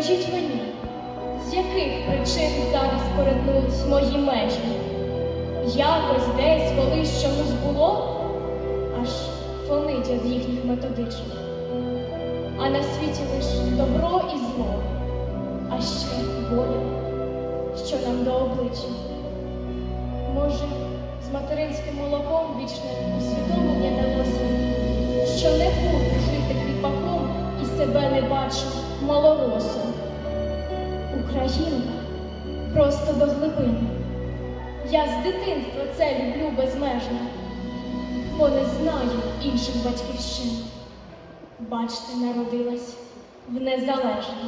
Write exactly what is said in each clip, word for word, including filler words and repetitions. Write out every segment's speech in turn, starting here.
Скажіть мені, з яких причин зараз перетнулись мої межі? Якось десь колись чомусь було, аж фонить від їхніх методичок. А на світі лиш добро і зло, а ще воля, що нам до обличчя. Може, з материнським молоком вічне усвідомлення далося, що не буду жити кріпаком і себе не бачу малоросом. Українка просто до глибини. Я з дитинства це люблю безмежно, бо не знаю інших батьківщин. Бачте, народилась в незалежній.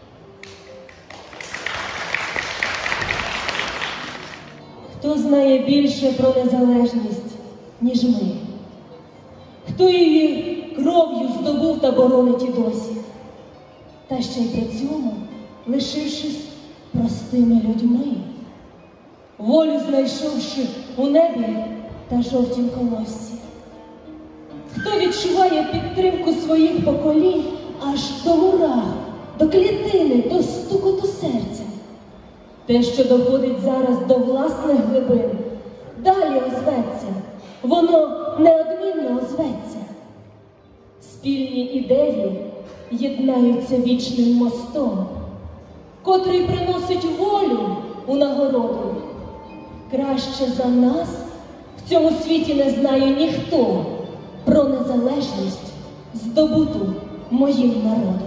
Хто знає більше про незалежність, ніж ми? Хто її кров'ю здобув та боронить і досі? Та ще й при цьому лишившись простими людьми, волю знайшовши у небі та жовтім колоссі. Хто відчуває підтримку своїх поколінь аж до ура, до клітини, до стукоту серця. Те, що доходить зараз до власних глибин, далі озветься, воно неодмінно озветься. Спільні ідеї єднаються вічним мостом, котрий приносить волю у нагороду. Краще за нас в цьому світі не знає ніхто про незалежність, здобуту моїм народом.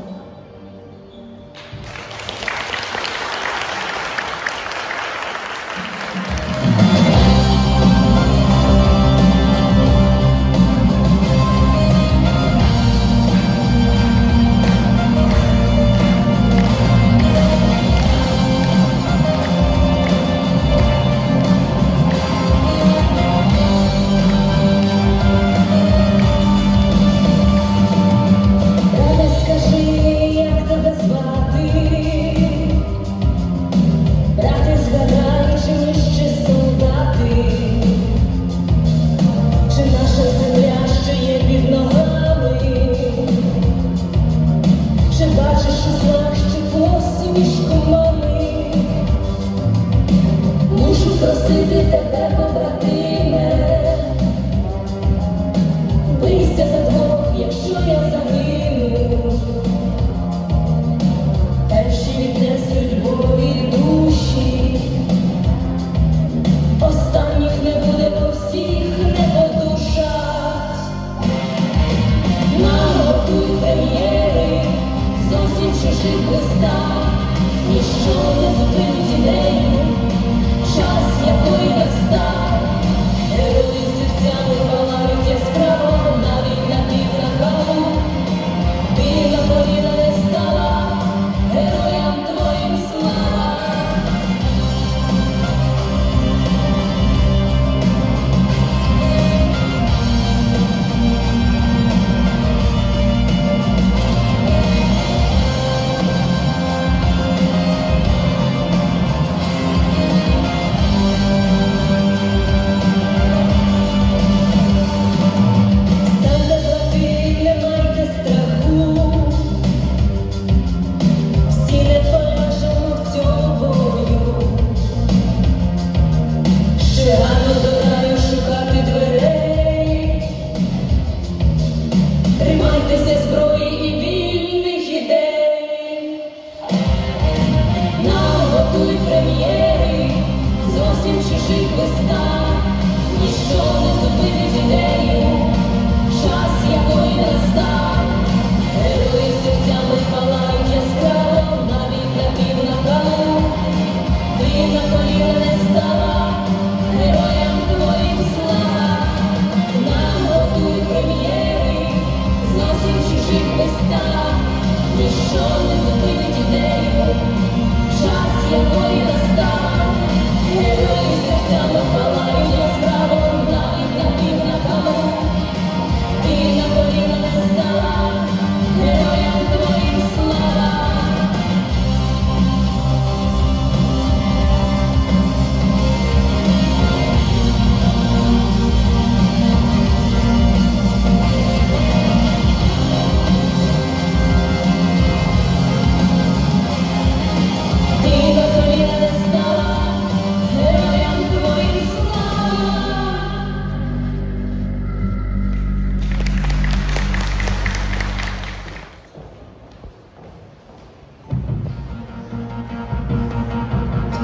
Герої серцями палають яскраво, навіть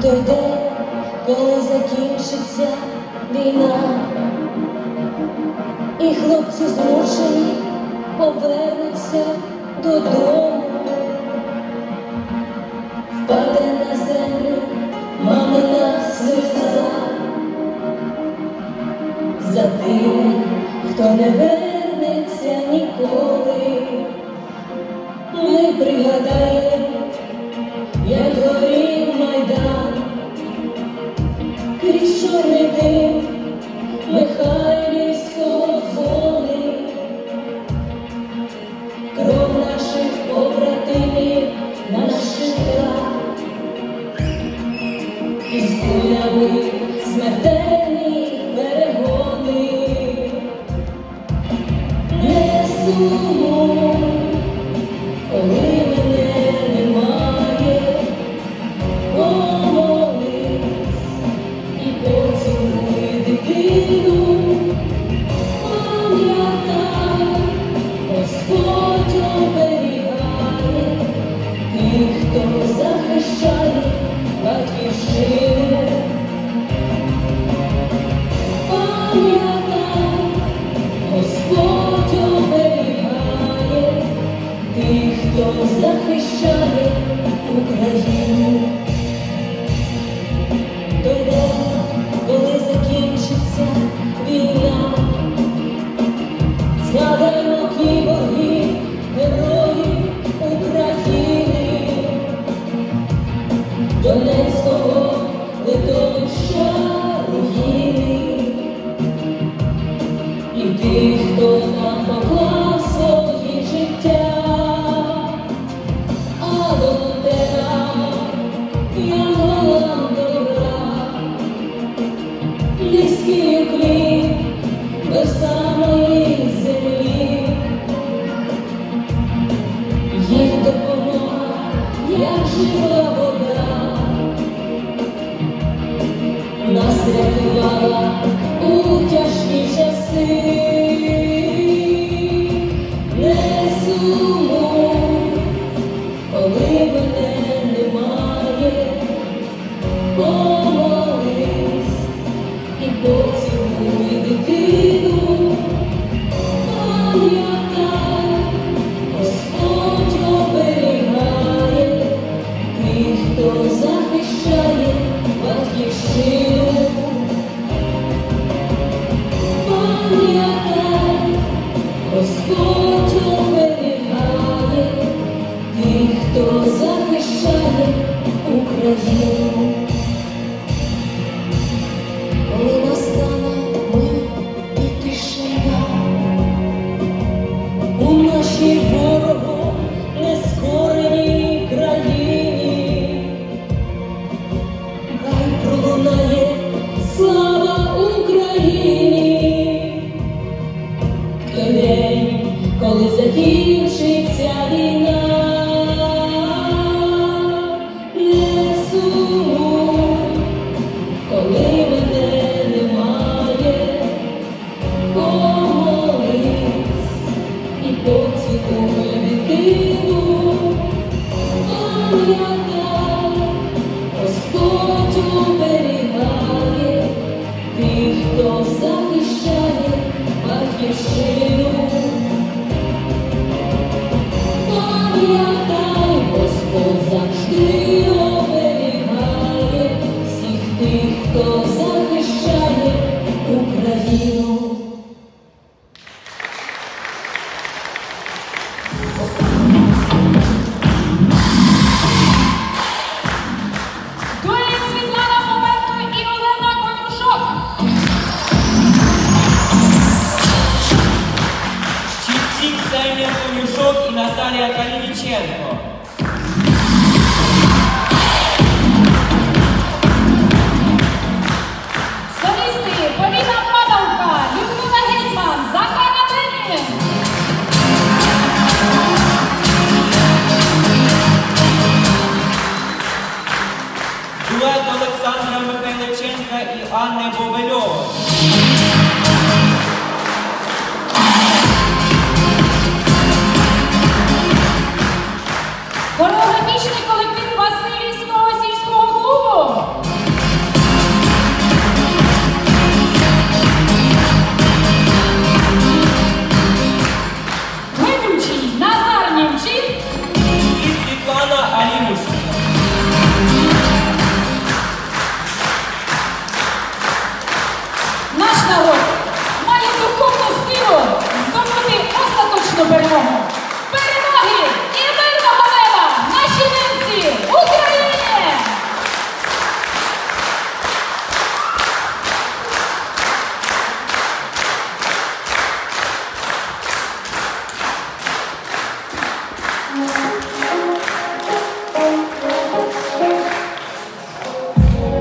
той день, коли закінчиться війна, і хлопці змучені повернуться додому. Впаде на землю мамина сльоза за тим, хто не вернеться ніколи. Ми пригадаємо, як горів Майдан, крізь чорний дим Михайлівського дзвони. Кров наших побратимів на щитах, із кулями смертельні перегони. Не сумуй, коли мене немає, помолись і поцілуй дитину. Пам'ятай, Господь оберігає тих, хто захищає батьківщину. Пам'ятай, Господь оберігає тих, хто захищає Україну. Той день, коли закінчиться війна, згадаймо кіборгів, героїв України, Донецького литовища руїни, і тих, хто нам поклав свої життя. А волонтерам, янголам добра, низький уклін до самої землі. Їх допомога, як жива вода, нас рятувала у тяжкі часи. Не сумуй, коли мене немає, помолись і поцілуй дитину. Пам'ятай, Господь оберігає тих, хто захищає батьківщину. Пам'ятай, Господь оберігає тих, хто захищає Україну. Коли настане мир і тишина у нашій ворогом нескореній країні, хай пролунає слава Україні. Той день, коли закінчиться війна, не сумуй, коли мене немає, помолись і поцілуй дитину. Пам'ятай, Господь оберігає тих, хто захищає батьківщину. Пам'ятай, Господь завжди оберігає всіх тих, хто захищає Україну. Дует Світлана Попенко і Олена Конюшок. Чіпці Ксенія Конюшок і Наталія Калініченко. Солісти Поліна Падалка, Людмила Гетьман, Захар Ленін. Дует Олександра Михайличенка і Анни Бобельової. Хореографічний колектив Васильівського сільського клубу.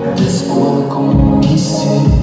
десь у великому місті.